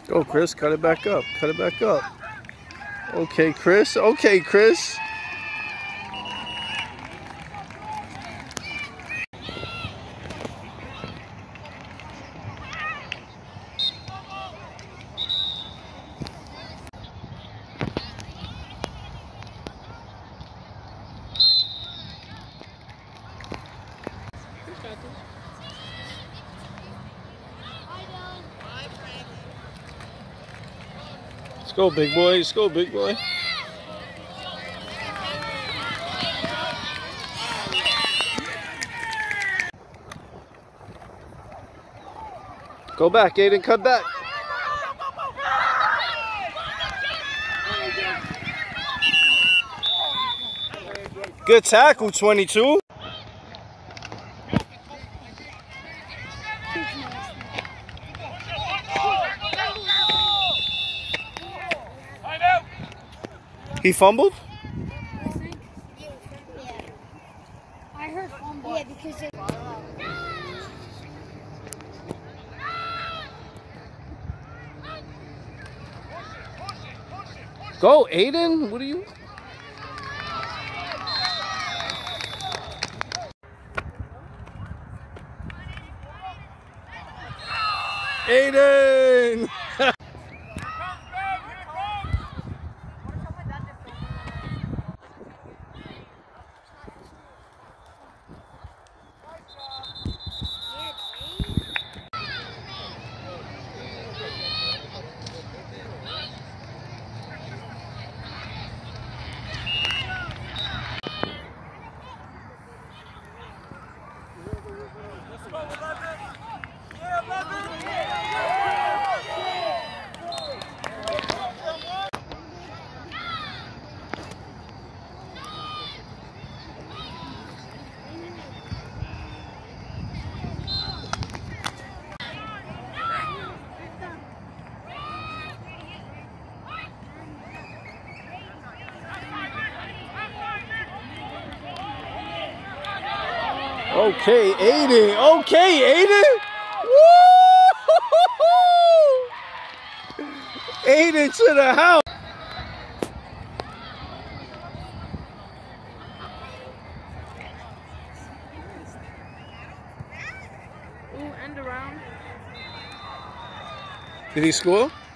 Go, Chris. Cut it back up. Cut it back up. Okay, Chris. Okay, Chris. Let's go, big boy. Let's go, big boy. Go back, Aiden. Cut back. Good tackle, 22. He fumbled? I think. Yeah. I heard fumble. Yeah, because it... Go, Aiden. What are you? Aiden! Okay, Aiden. Okay, Aiden. Woo! Aiden to the house. Ooh, end around. Did he score?